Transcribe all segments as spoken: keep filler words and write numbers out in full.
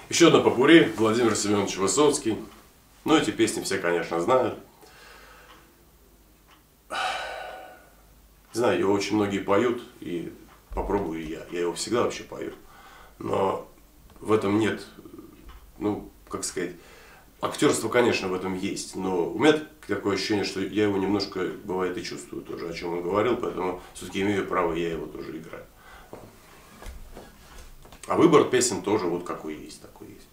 Еще одна попурри, Владимир Семенович Высоцкий. Ну, эти песни все, конечно, знают. Знаю, его очень многие поют, и попробую и я. Я его всегда вообще пою. Но в этом нет, ну, как сказать, актерство, конечно, в этом есть. Но у меня такое ощущение, что я его немножко, бывает, и чувствую тоже, о чем он говорил. Поэтому все-таки имею право, я его тоже играю. А выбор песен тоже вот какой есть, такой есть.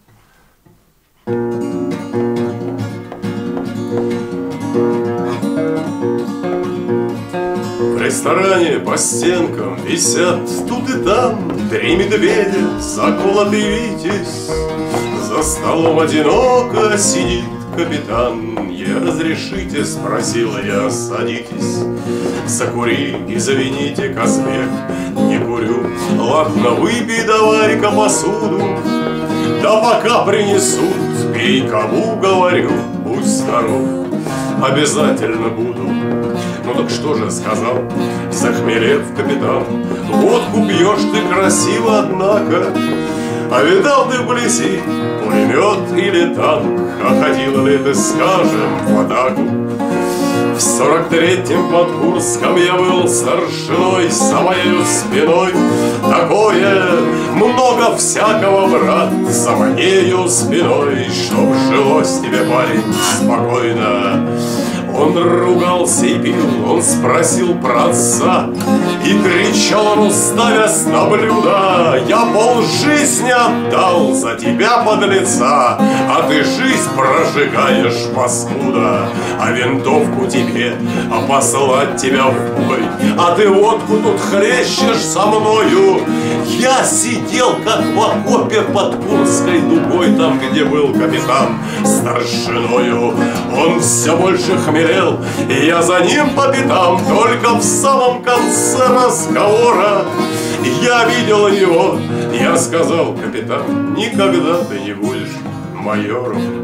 В ресторане по стенкам висят тут и там три медведя, заколотый витязь. За столом одиноко сидит капитан. «Я разрешите?» — спросил я, «садитесь, закури и завините, Казбек». «Не курю». «Ладно, выпей давай-ка посуду, да пока принесут, пей, кому говорю, будь здоров, обязательно буду». «Ну так что же?» — сказал, захмелев капитан. «Водку пьешь ты красиво, однако, а видал ты вблизи пулемет или танк? А ходил ли ты, скажем, в атаку?» В сорок третьем под Курском я был старшиной, за моею спиной такое много всякого, брат, за моею спиной, чтоб жилось тебе, парень, спокойно. Он ругался и пил, он спросил про отца, и кричал он, уставясь на блюдо: «Я полжизни отдал за тебя, подлеца, а ты жизнь прожигаешь, паскуда. А винтовку тебе, а послать тебя в бой, а ты водку тут хлещешь со мною». Я сидел, как в окопе под Курской дугой, там, где был капитан старшиною. Он все больше хмелел, и я за ним по пятам. Только в самом конце разговора я видел его. Я сказал: «Капитан, никогда ты не будешь майором».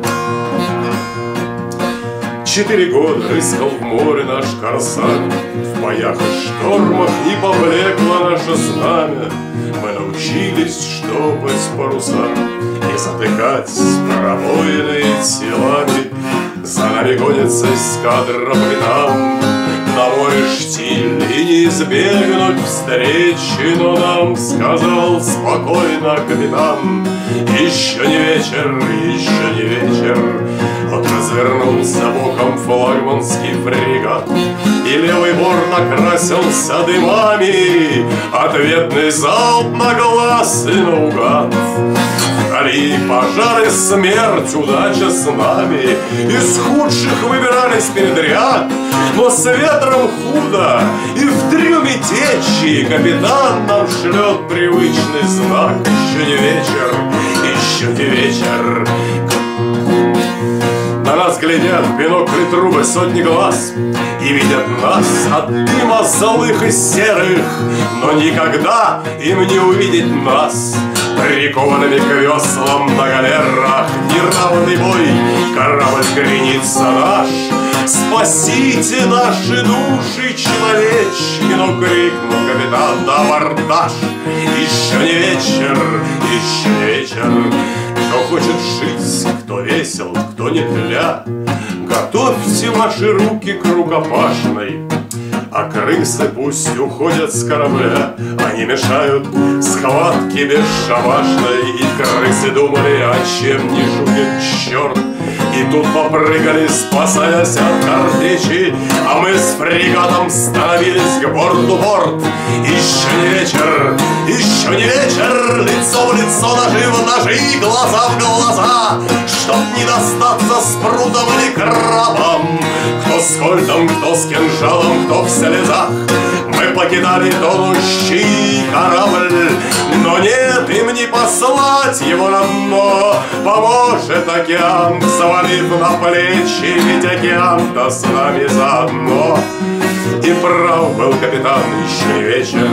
Четыре года рыскал в море наш корсар, в боях и штормах не поблекло наше знамя. Мы научились штопать паруса и затыкать пробоины телами. За нами гонится эскадра британ на мой штиль, и не избегнуть встречи, но нам сказал спокойно капитан: «Еще не вечер, еще не вечер». Вот развернулся боком флагманский фрегат, и левый борт окрасился дымами. Ответный залп на глаз и наугад. Вдали пожары, смерть, удача с нами. Из худших выбирались перед ряд, но с ветром худо, и в трюме течи капитан нам шлет привычный знак: «Еще не вечер, еще не вечер». На нас глядят в бинокли трубы сотни глаз и видят нас от дыма злых и серых, но никогда им не увидеть нас прикованными к веслам на галерах. Неравный бой, корабль кренится наш, спасите наши души человечьи. Но крикнул капитан на абордаж: «Еще не вечер, еще не вечер». Кто хочет жить, кто весел, кто не тля, готовьте ваши руки к рукопашной. А крысы пусть уходят с корабля, они мешают схватке бесшабашной. И крысы думали, о чем не шутит черт, и тут попрыгали, спасаясь от картечи. А мы с фрегатом становились к борту борт. Еще не вечер, еще не вечер, лицо в лицо, ножи в ножи, глаза в глаза, чтоб не достаться спрутом или крабом. Кто с кольтом, кто с кинжалом, кто в слезах. Мы покидали тонущий корабль, но нет, им не послать его на дно. Поможет океан, завалив на плечи, ведь океан-то с нами заодно. И прав был капитан, еще не вечер.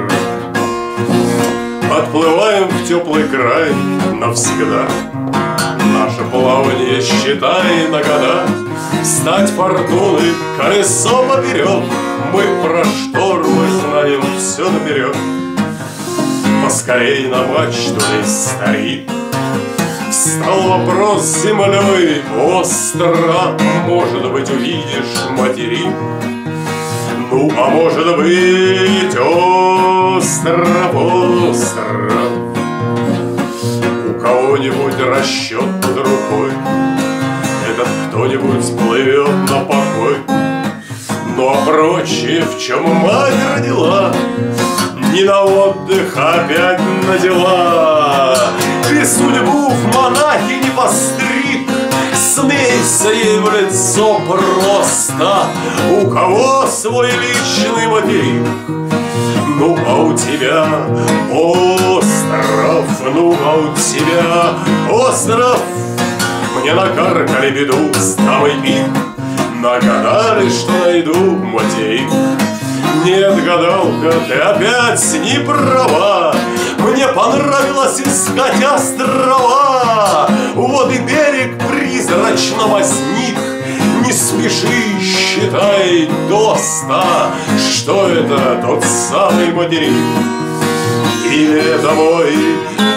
Отплываем в теплый край навсегда. Наше плавание, считай, на года. Стать фортуны колесо поперек. Мы про штормы знаем все наперед. Поскорей на мачту лезь, старик, Встал вопрос землей остро, может быть, увидишь материк. Ну, а может быть, остров, остров. У кого-нибудь расчет под рукой, этот кто-нибудь плывет на покой. Ну, а прочее, в чем мать родила, не на отдых, а опять на дела. Ты судьбу в монахи не постриг, смейся ей в лицо просто. У кого свой личный материк? Ну, а у тебя остров, ну, а у тебя остров. Мне накаркали беду с дамой пик, нагадали, что найду материк. Нет, гадалка, ты опять не права, мне понравилось искать острова. Вот и берег призрачно возник, не спеши, считай до ста, что это тот самый материк. Или это мой